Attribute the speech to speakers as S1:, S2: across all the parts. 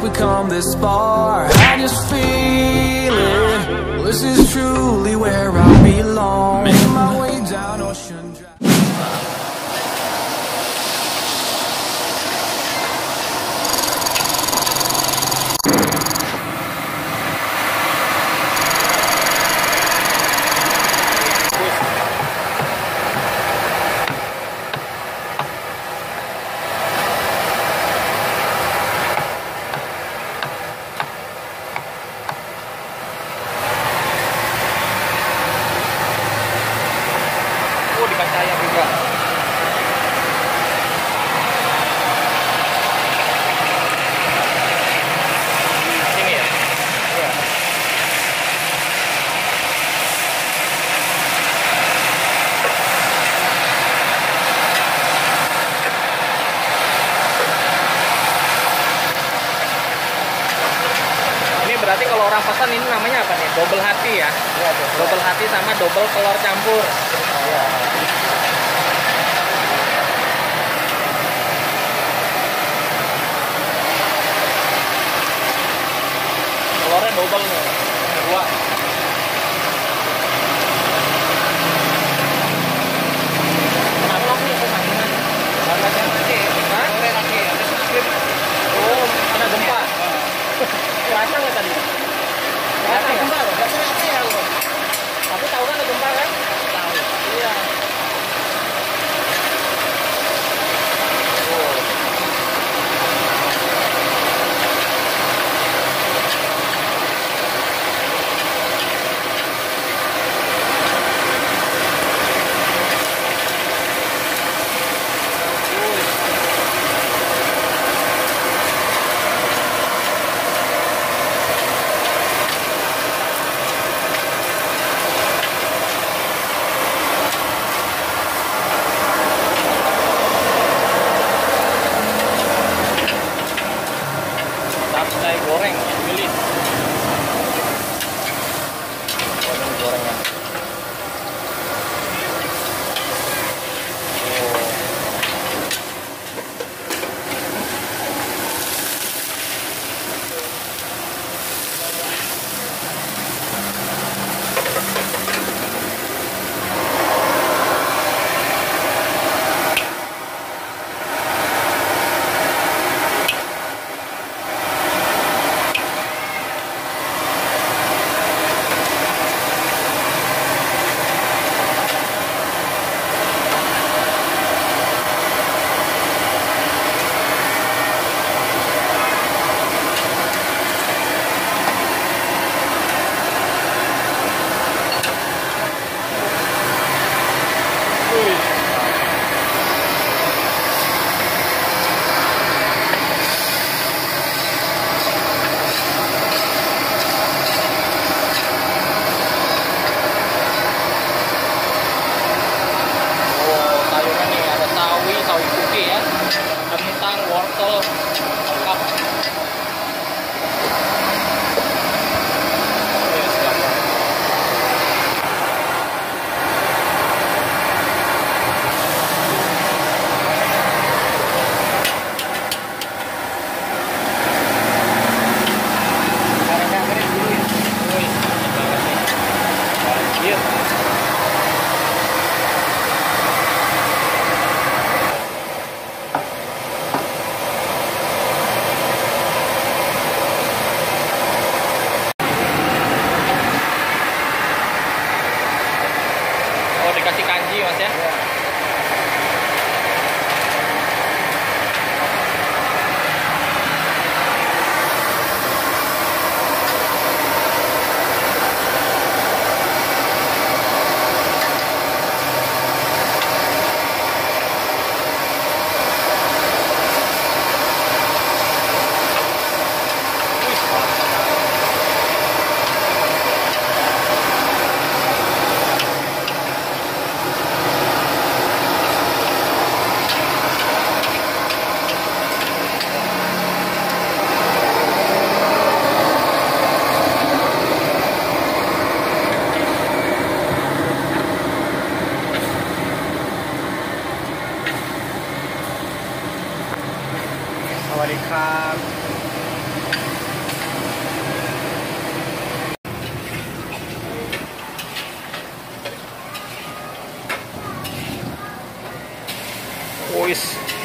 S1: we come this far. I just feel it. This is truly where I belong. Making my way down Ocean Drive.
S2: Dikacaya juga. Sini ya? Iya. Ini berarti kalau orang pesan ini namanya apa nih? Double hati ya? Iya, double hati sama double telur campur. Iya. Telurnya double nih, dua. Kenapa nih pemanggilan? Karena yang lagi, sore lagi ada skrip. Oh, ada gempa. Kerasa nggak tadi? Kerasa gempa loh, kerasa ya loh. Tapi tahu kan ada gempa kan? Tahu. Iya. Tapai goreng, pilih. Gorengan.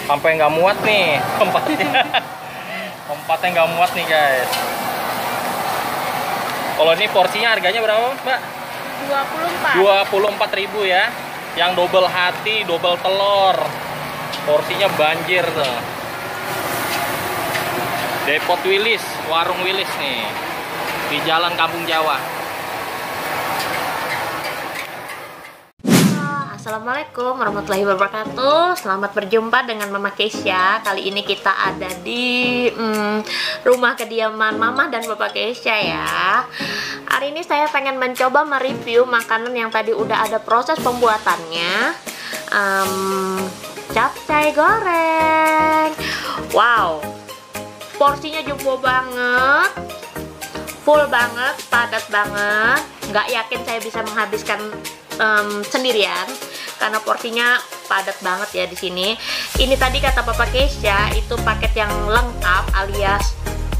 S2: Sampai nggak muat nih tempatnya. Tempatnya nggak muat nih guys. Kalau ini porsinya harganya berapa Mbak? 24.000 ya. Yang double hati, double telur. Porsinya banjir tuh. Depot Willis, warung Willis nih. Di Jalan Kampung Jawa.
S3: Assalamualaikum warahmatullahi wabarakatuh. Selamat berjumpa dengan Mama Keisha. Kali ini kita ada di rumah kediaman Mama dan Papa Keisha ya. Hari ini saya pengen mencoba mereview makanan yang tadi udah ada proses pembuatannya. Capcay goreng. Wow, porsinya jumbo banget, full banget, padat banget. Nggak yakin saya bisa menghabiskan sendirian karena porsinya padat banget ya di sini. Ini tadi kata Papa Keisha itu paket yang lengkap alias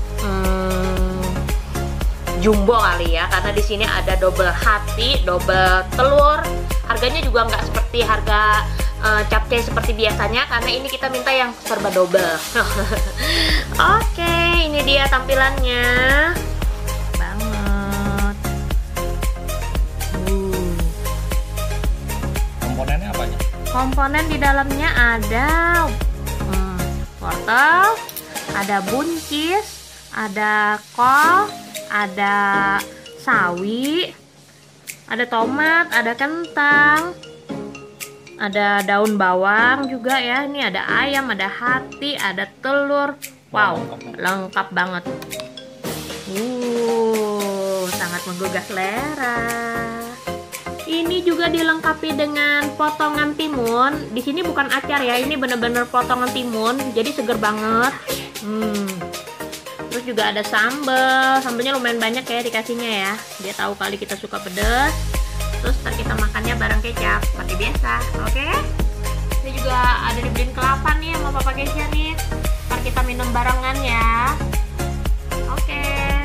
S3: jumbo kali ya, karena di sini ada double hati, double telur. Harganya juga nggak seperti harga capcay seperti biasanya, karena ini kita minta yang serba double. Oke, ini dia tampilannya.
S2: Komponennya apa aja?
S3: Komponen di dalamnya ada wortel, ada buncis, ada kol, ada sawi, ada tomat, ada kentang, ada daun bawang juga ya. Ini ada ayam, ada hati, ada telur. Wow, lengkap banget. Sangat menggugah selera. Ini juga dilengkapi dengan potongan timun. Di sini bukan acar ya, ini bener-bener potongan timun, jadi seger banget. Terus juga ada sambal. Sambalnya lumayan banyak ya dikasihnya ya. Dia tahu kali kita suka pedas. Terus ntar kita makannya bareng kecap, seperti biasa. Oke? Ini juga ada dibeliin kelapa nih sama Papa Keisha nih. Ntar kita minum barengan ya. Oke.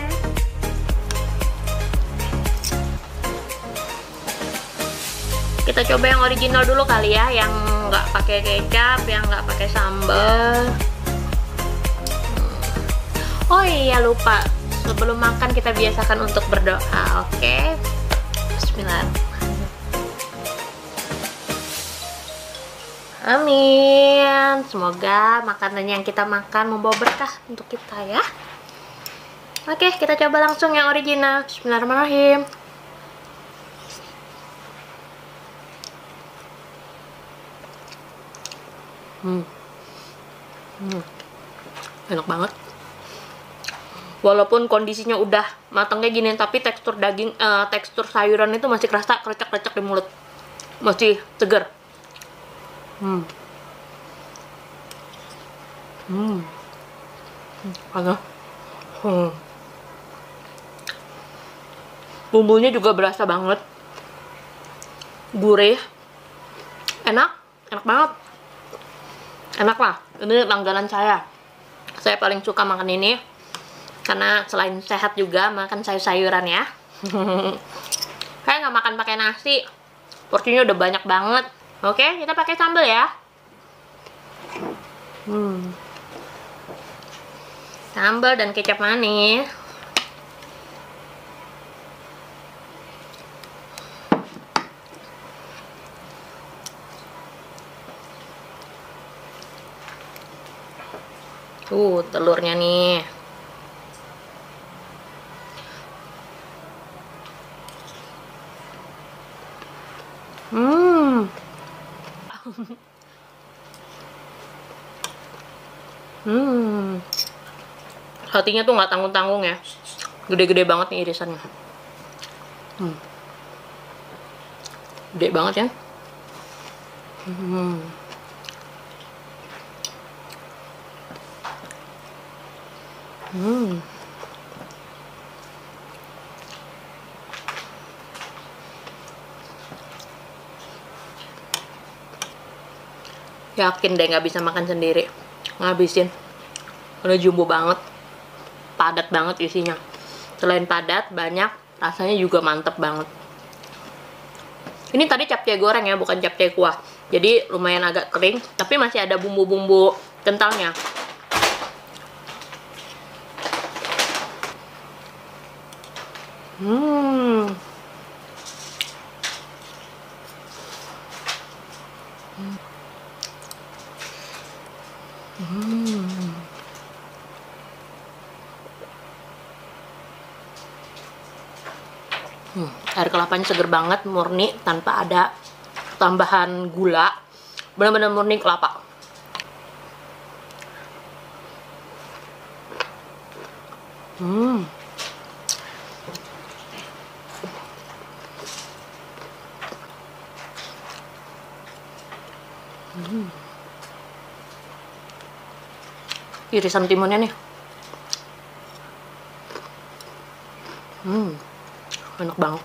S3: Kita coba yang original dulu kali ya, yang nggak pakai kecap, yang nggak pakai sambal. Oh iya lupa, sebelum makan kita biasakan untuk berdoa. Oke, Bismillahirrahmanirrahim. Amin. Semoga makanan yang kita makan membawa berkah untuk kita ya. Oke, kita coba langsung yang original. Bismillahirrahmanirrahim. Enak banget. Walaupun kondisinya udah matangnya gini, tapi tekstur daging, tekstur sayuran itu masih kerasa krecek-krecek di mulut, masih seger. Panas. Bumbunya juga berasa banget, gurih, enak banget. Enak lah, ini langganan saya paling suka makan ini karena selain sehat juga makan sayur-sayuran ya. Saya nggak makan pakai nasi, porsinya udah banyak banget. Oke, kita pakai sambal ya. Sambal dan kecap manis. Telurnya nih. Hatinya tuh nggak tanggung-tanggung ya. Gede-gede banget nih irisannya. Gede banget ya. Yakin deh nggak bisa makan sendiri, ngabisin. Udah jumbo banget, padat banget isinya. Selain padat, banyak, rasanya juga mantep banget. Ini tadi capcay goreng ya, bukan capcay kuah. Jadi lumayan agak kering, tapi masih ada bumbu-bumbu kentalnya. Air kelapanya seger banget, murni tanpa ada tambahan gula, benar-benar murni kelapa. Irisan timunnya nih, enak banget.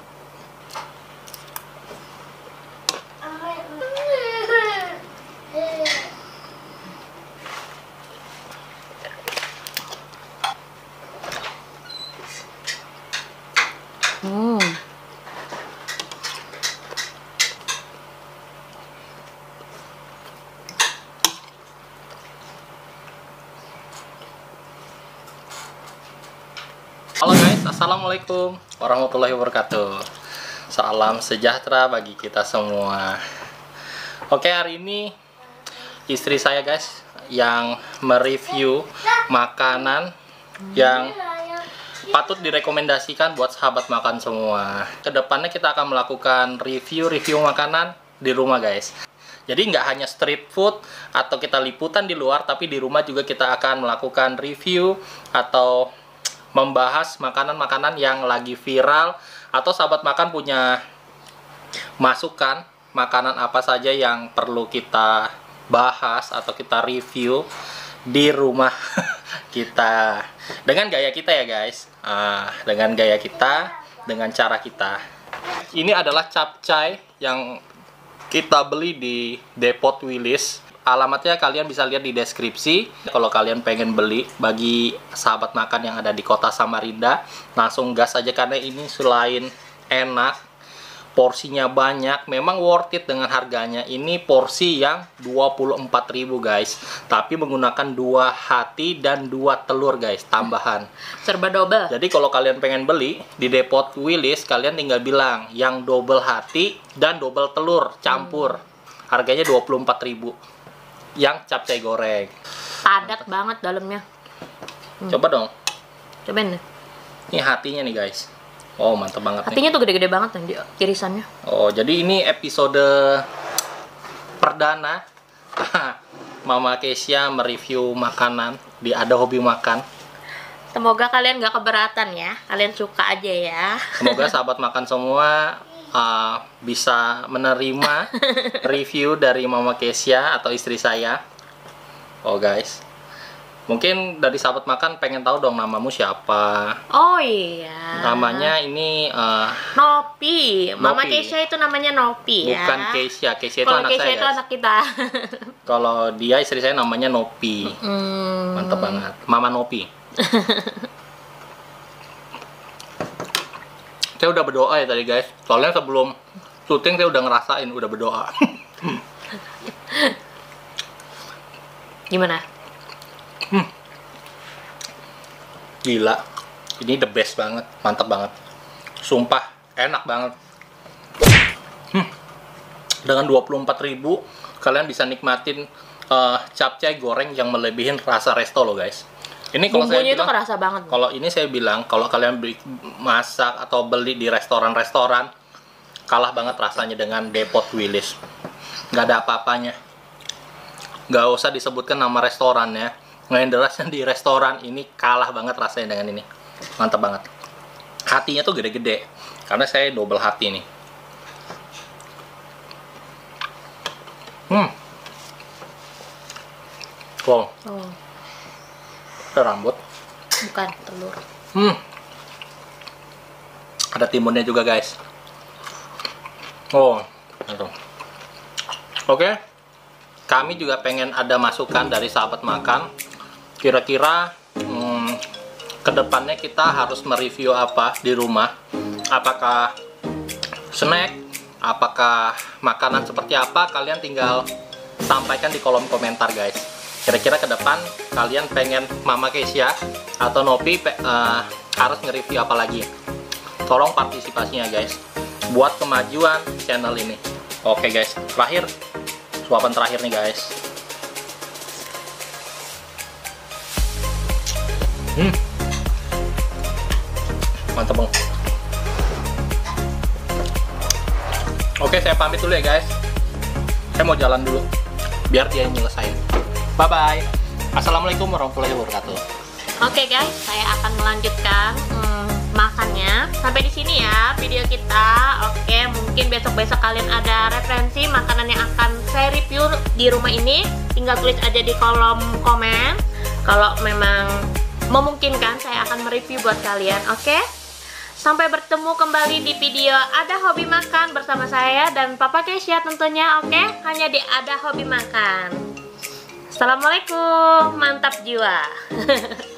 S2: Halo guys, assalamualaikum warahmatullahi wabarakatuh. Salam sejahtera bagi kita semua. Oke, hari ini istri saya guys yang mereview makanan yang patut direkomendasikan buat sahabat makan semua. Kedepannya kita akan melakukan review makanan di rumah guys. Jadi nggak hanya street food atau kita liputan di luar, tapi di rumah juga kita akan melakukan review atau membahas makanan-makanan yang lagi viral, atau sahabat makan punya masukan makanan apa saja yang perlu kita bahas atau kita review di rumah kita dengan gaya kita ya guys, dengan gaya kita, dengan cara kita. Ini adalah capcay yang kita beli di Depot Willis. Alamatnya kalian bisa lihat di deskripsi. Kalau kalian pengen beli, bagi sahabat makan yang ada di kota Samarinda, langsung gas aja karena ini selain enak, porsinya banyak, memang worth it dengan harganya. Ini porsi yang 24.000 guys, tapi menggunakan 2 hati dan 2 telur guys, tambahan.
S3: Serba double.
S2: Jadi kalau kalian pengen beli di Depot Willis, kalian tinggal bilang yang double hati dan double telur campur. Harganya 24.000. Yang capcay goreng.
S3: Padat banget dalamnya.
S2: Coba dong.
S3: Cobain deh.
S2: Ini hatinya nih guys. Oh, mantep banget nih.
S3: Hatinya tuh gede-gede banget nih irisannya.
S2: Oh, jadi ini episode perdana Mama Kesia mereview makanan di Ada Hobi Makan.
S3: Semoga kalian gak keberatan ya. Kalian suka aja ya.
S2: Semoga sahabat makan semua bisa menerima review dari Mama Kesia atau istri saya. Oh guys, mungkin dari sahabat makan pengen tahu dong namamu siapa.
S3: Oh iya,
S2: namanya ini
S3: Nopi. Mama
S2: Nopi.
S3: Kesia itu namanya Nopi ya.
S2: Bukan Kesia. Kesia itu
S3: Kalau
S2: anak
S3: Kesia
S2: saya
S3: itu
S2: guys.
S3: anak kita.
S2: Kalau dia istri saya namanya Nopi. Mantap banget, Mama Nopi. Saya udah berdoa ya tadi guys, soalnya sebelum syuting saya udah ngerasain, udah berdoa.
S3: Gimana?
S2: Gila, ini the best banget, mantap banget. Sumpah, enak banget. Dengan 24.000, kalian bisa nikmatin capcay goreng yang melebihin rasa resto loh guys. Ini kalau saya
S3: Bumbunya itu
S2: bilang,
S3: kerasa banget.
S2: kalau ini saya bilang, kalau kalian masak atau beli di restoran-restoran, kalah banget rasanya dengan Depot Willis. Nggak ada apa-apanya. Nggak usah disebutkan nama restorannya. Nggak derasnya di restoran ini kalah banget rasanya dengan ini. Mantap banget. Hatinya tuh gede-gede. Karena saya double hati nih. Wow.
S3: Oh,
S2: Ada rambut.
S3: bukan telur.
S2: Ada timunnya juga guys. Oh, itu. Oke. Kami juga pengen ada masukan dari sahabat makan. Kira-kira kedepannya kita harus mereview apa di rumah? Apakah snack,
S4: apakah makanan seperti apa, kalian tinggal sampaikan di kolom komentar guys. Kira-kira ke depan kalian pengen Mama Keisha atau Nopi harus nge-review apa lagi. Tolong partisipasinya guys, buat kemajuan channel ini. Oke guys, terakhir, suapan terakhir nih guys. Mantap bang. Oke, saya pamit dulu ya guys. Saya mau jalan dulu biar dia nyelesain. Bye bye. Assalamualaikum warahmatullahi wabarakatuh.
S3: Oke guys, saya akan melanjutkan makannya. Sampai di sini ya video kita. Oke, mungkin besok-besok kalian ada referensi makanan yang akan saya review di rumah ini, tinggal tulis aja di kolom komen. Kalau memang memungkinkan, saya akan mereview buat kalian. Oke? Sampai bertemu kembali di video Ada Hobi Makan bersama saya dan Papa Keisha tentunya. Oke? Hanya di Ada Hobi Makan. Assalamualaikum, mantap jiwa.